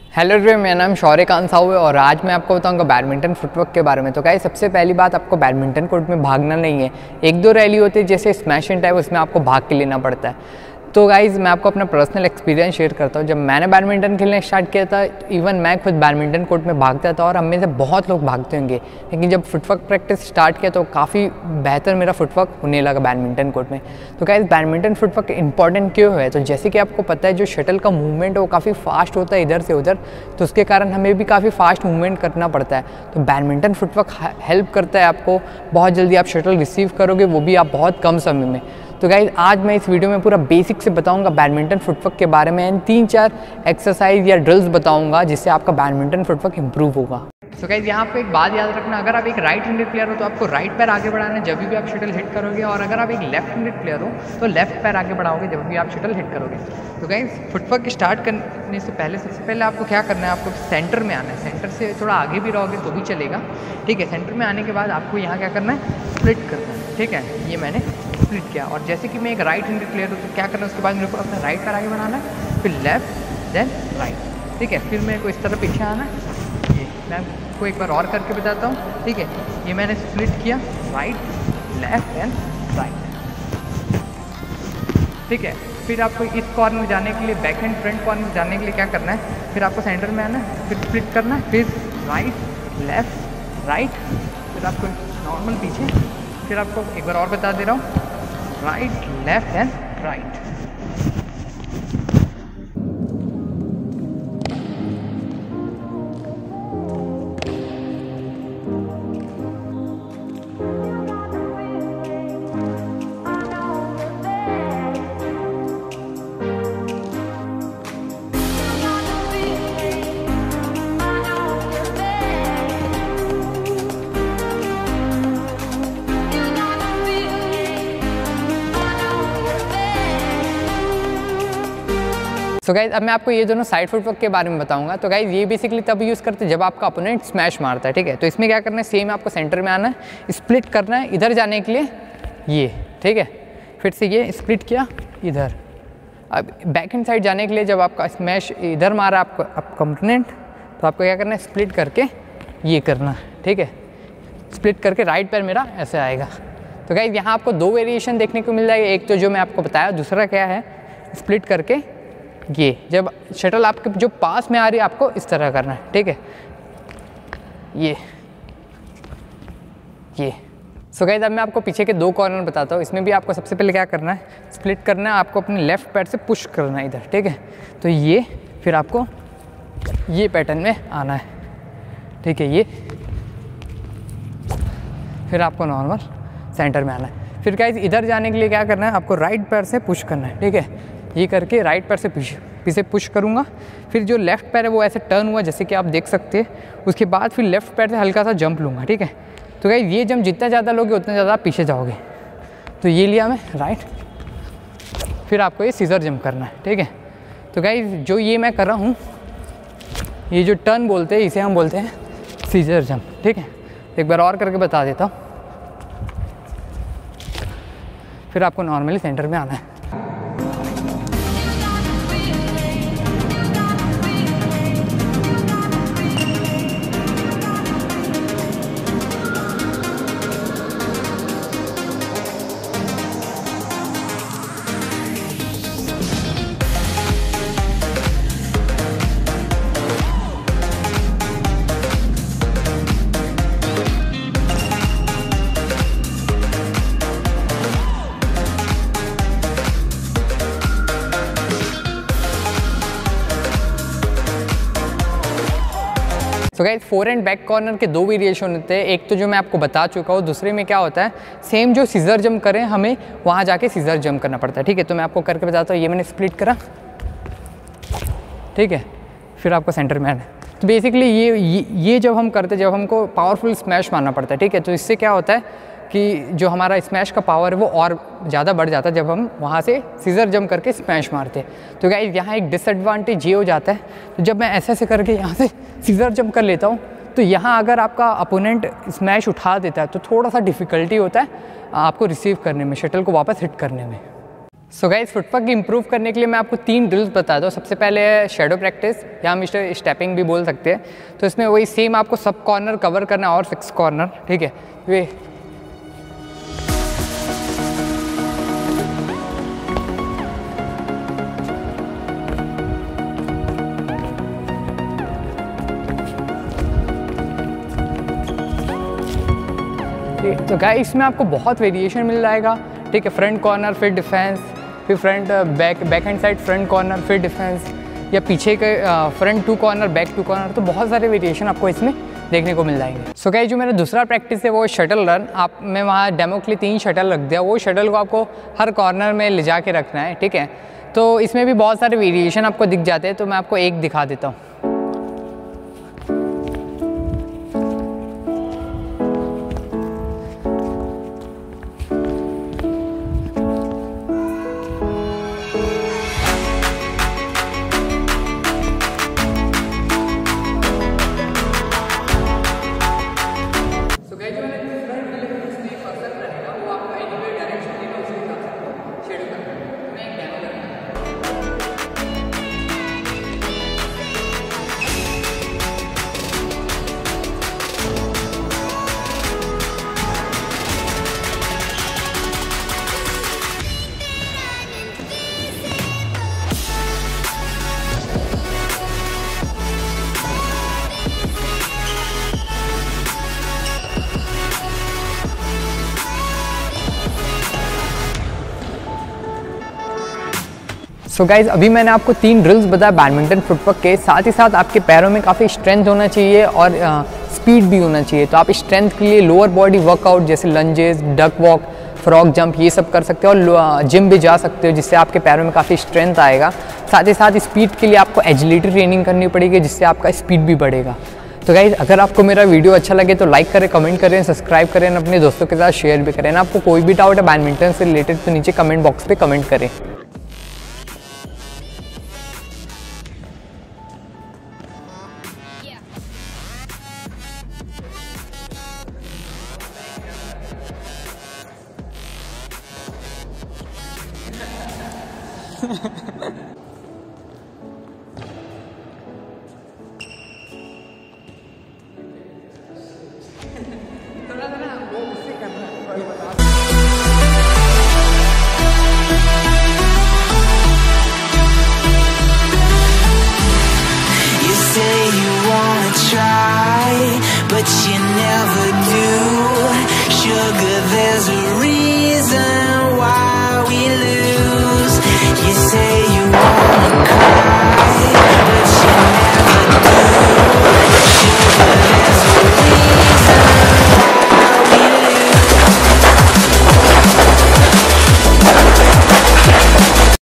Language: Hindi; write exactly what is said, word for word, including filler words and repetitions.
हेलो एवरीवन, मेरा नाम शौर्य कांत साहू है और आज मैं आपको बताऊंगा बैडमिंटन फुटवर्क के बारे में। तो गाइस, सबसे पहली बात, आपको बैडमिंटन कोर्ट में भागना नहीं है। एक दो रैली होती है जैसे स्मैश एंड टाइप, उसमें आपको भाग के लेना पड़ता है। तो गाइज़, मैं आपको अपना पर्सनल एक्सपीरियंस शेयर करता हूँ। जब मैंने बैडमिंटन खेलना स्टार्ट किया था, इवन मैं खुद बैडमिंटन कोर्ट में भागता था और हम में से बहुत लोग भागते होंगे, लेकिन जब फुटवर्क प्रैक्टिस स्टार्ट किया तो काफ़ी बेहतर मेरा फुटवर्क होने लगा बैडमिंटन कोर्ट में। तो गाइज़, बैडमिंटन फुटवर्क इंपॉर्टेंट क्यों है? तो जैसे कि आपको पता है, जो शटल का मूवमेंट है वो काफ़ी फास्ट होता है इधर से उधर, तो उसके कारण हमें भी काफ़ी फास्ट मूवमेंट करना पड़ता है। तो बैडमिंटन फुटवर्क हेल्प करता है आपको, बहुत जल्दी आप शटल रिसीव करोगे, वो भी आप बहुत कम समय में। तो गाइज़, आज मैं इस वीडियो में पूरा बेसिक से बताऊंगा बैडमिंटन फुटवर्क के बारे में। तीन चार एक्सरसाइज या ड्रिल्स बताऊंगा जिससे आपका बैडमिंटन फुटवर्क इंप्रूव होगा। तो गाइज़, यहाँ पे एक बात याद रखना, अगर आप एक राइट हैंडेड प्लेयर हो तो आपको राइट पैर आगे बढ़ाना है जब भी आप शटल हिट करोगे, और अगर आप एक लेफ्ट हैंडेड प्लेयर हो तो लेफ्ट पैर आगे बढ़ाओगे जब भी आप शटल हिट करोगे। तो गाइज़, फुटवर्क स्टार्ट करने से पहले सबसे पहले आपको क्या करना है, आपको सेंटर में आना है। सेंटर से थोड़ा आगे भी रहोगे तो भी चलेगा, ठीक है। सेंटर में आने के बाद आपको यहाँ क्या करना है, स्प्लिट करना है, ठीक है। ये मैंने स्प्लिट किया, और जैसे कि मैं एक राइट हैंडेड प्लेयर हूँ तो क्या करना है, उसके बाद मेरे को अपना राइट पैर आगे बढ़ाना है, फिर लेफ्ट देन राइट, ठीक है। फिर मेरे को इस तरह पीछे आना है। ये मैं आपको एक बार और करके बताता हूँ, ठीक है। ये मैंने स्प्लिट किया, राइट लेफ्ट एंड राइट, ठीक है। फिर आपको इस कॉर्नर में जाने के लिए, बैक हैंड फ्रंट कॉर्नर में जाने के लिए क्या करना है, फिर आपको सेंटर में आना है, फिर स्प्लिट करना है, फिर राइट लेफ्ट राइट, फिर आपको नॉर्मल पीछे, फिर आपको एक बार और बता दे रहा हूँ, राइट लेफ्ट एंड राइट। तो गाइज़, अब मैं आपको ये दोनों साइड फुटवर्क के बारे में बताऊंगा। तो गाइज़, ये बेसिकली तब यूज़ करते हैं जब आपका अपोनेंट स्मैश मारता है, ठीक है। तो इसमें क्या करना है, सेम आपको सेंटर में आना है, स्प्लिट करना है इधर जाने के लिए, ये, ठीक है। फिर से ये स्प्लिट किया इधर। अब बैक हैंड साइड जाने के लिए, जब आपका स्मैश इधर मारा आपको आपका अपोनेंट, तो आपको क्या करना है, स्प्लिट करके ये करना है, ठीक है। स्प्लिट करके राइट पैर मेरा ऐसे आएगा। तो गाइज़, यहाँ आपको दो वेरिएशन देखने को मिल जाएगा। एक तो जो मैं आपको बताया, दूसरा क्या है, स्प्लिट करके ये, जब शटल आपके जो पास में आ रही है आपको इस तरह करना है, ठीक है। ये ये सो गाइस, अब मैं आपको पीछे के दो कॉर्नर बताता हूँ। इसमें भी आपको सबसे पहले क्या करना है, स्प्लिट करना है, आपको अपने लेफ्ट पैर से पुश करना है इधर, ठीक है। तो ये, फिर आपको ये पैटर्न में आना है, ठीक है। ये फिर आपको नॉर्मल सेंटर में आना है। फिर गाइस, इधर जाने के लिए क्या करना है, आपको राइट पैर से पुश करना है, ठीक है। ये करके राइट पैर से पीछे पीछे पुश करूँगा। फिर जो लेफ्ट पैर है वो ऐसे टर्न हुआ जैसे कि आप देख सकते हैं। उसके बाद फिर लेफ्ट पैर से हल्का सा जंप लूँगा, ठीक है। तो गाइस, ये जंप जितना ज़्यादा लोगे उतना ज़्यादा आप पीछे जाओगे। तो ये लिया मैं राइट, फिर आपको ये सीजर जंप करना है, ठीक है। तो गाइस, जो ये मैं कर रहा हूँ, ये जो टर्न बोलते हैं इसे हम बोलते हैं सीजर जंप, ठीक है। एक बार और करके बता देता हूँ। फिर आपको नॉर्मली सेंटर में आना है। तो guys, fore and back corner के दो वेरिएशन होते हैं। एक तो जो मैं आपको बता चुका हूँ, दूसरे में क्या होता है, सेम जो सीजर जंप करें हमें वहाँ जाके सीजर जंप करना पड़ता है, ठीक है। तो मैं आपको करके बताता हूँ। ये मैंने स्प्लिट करा, ठीक है। फिर आपको सेंटर में आना है। तो बेसिकली ये, ये ये जब हम करते जब हमको पावरफुल स्मैश मारना पड़ता है, ठीक है। तो इससे क्या होता है कि जो हमारा स्मैश का पावर है वो और ज़्यादा बढ़ जाता है जब हम वहाँ से सीजर जंप करके स्मैश मारते हैं। तो गाइस, यहाँ एक डिसएडवांटेज ये हो जाता है, तो जब मैं ऐसे ऐसे करके यहाँ से सीजर जंप कर लेता हूँ तो यहाँ अगर आपका अपोनेंट स्मैश उठा देता है तो थोड़ा सा डिफ़िकल्टी होता है आपको रिसीव करने में, शटल को वापस हिट करने में। सो गाइस, फुटवर्क इंप्रूव करने के लिए मैं आपको तीन ड्रिल्स बताता हूँ। सबसे पहले है शेडो प्रैक्टिस, या हम इसे स्टेपिंग भी बोल सकते हैं। तो इसमें वही सेम आपको सब कॉर्नर कवर करना है और फिक्स कॉर्नर, ठीक है। वे तो गाइस, इसमें आपको बहुत वेरिएशन मिल जाएगा, ठीक है। फ्रंट कॉर्नर फिर डिफेंस, फिर front back back hand side front corner फिर डिफेंस, या पीछे के front to corner back to corner. तो बहुत सारे वेरिएशन आपको इसमें देखने को मिल जाएंगे। सो so गाइस, जो मेरा दूसरा प्रैक्टिस है वो शटल रन। आप मैं वहाँ डेमो के लिए तीन शटल रख दिया। वो शटल को आपको हर कॉर्नर में ले जा के रखना है, ठीक है। तो इसमें भी बहुत सारे वेरिएशन आपको दिख जाते हैं, तो मैं आपको एक दिखा देता हूँ। सो so गाइज, अभी मैंने आपको तीन ड्रिल्स बताया बैडमिंटन फुटवर्क के। साथ ही साथ आपके पैरों में काफ़ी स्ट्रेंथ होना चाहिए और स्पीड भी होना चाहिए। तो आप स्ट्रेंथ के लिए लोअर बॉडी वर्कआउट जैसे lunges, duck walk, frog jump ये सब कर सकते हो, और जिम भी जा सकते हो, जिससे आपके पैरों में काफ़ी स्ट्रेंथ आएगा। साथ ही साथ स्पीड के लिए आपको एजिलिटी ट्रेनिंग करनी पड़ेगी, जिससे आपका स्पीड भी बढ़ेगा। तो गाइज, अगर आपको मेरा वीडियो अच्छा लगे तो लाइक करें, कमेंट करें, सब्सक्राइब करें, अपने दोस्तों के साथ शेयर भी करें। आपको कोई भी डाउट है बैडमिंटन से रिलेटेड तो नीचे कमेंट बॉक्स पर कमेंट करें। But you never do. Sugar, there's a reason why we lose. You say you